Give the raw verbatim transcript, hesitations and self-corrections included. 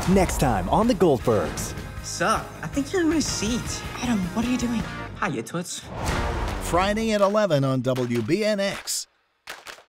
Next time on the Goldbergs. Sup? I think you're in my seat. Adam, what are you doing? Hiya, Toots. Friday at eleven on W B N X.